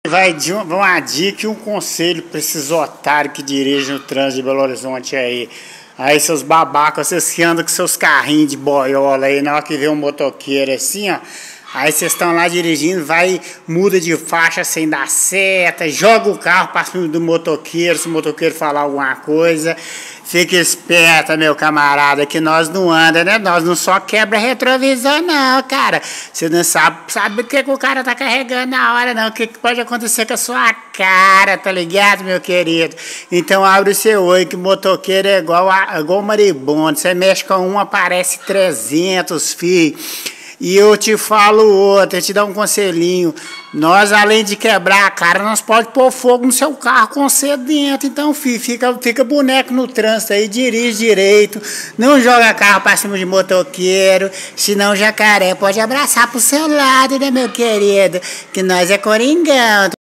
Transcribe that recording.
Vai de uma dica e um conselho para esses otários que dirigem o trânsito de Belo Horizonte aí. Aí seus babacas, vocês que andam com seus carrinhos de boiola aí, na hora que vê um motoqueiro assim, ó. Aí vocês estão lá dirigindo, muda de faixa sem dar seta, joga o carro para cima do motoqueiro, se o motoqueiro falar alguma coisa. Fica esperto, meu camarada, que nós não anda, né? Nós não só quebra retrovisor, não, cara. Você não sabe o que o cara tá carregando na hora, não. O que pode acontecer com a sua cara, tá ligado, meu querido? Então abre o seu olho, que motoqueiro é igual maribondo. Você mexe com um, aparece 300, filho. E eu te falo outro, eu te dar um conselhinho. Nós, além de quebrar a cara, nós pode pôr fogo no seu carro com você dentro. Então, filho, fica boneco no trânsito aí, dirige direito. Não joga carro pra cima de motoqueiro. Senão o jacaré pode abraçar pro seu lado, né, meu querido? Que nós é coringão.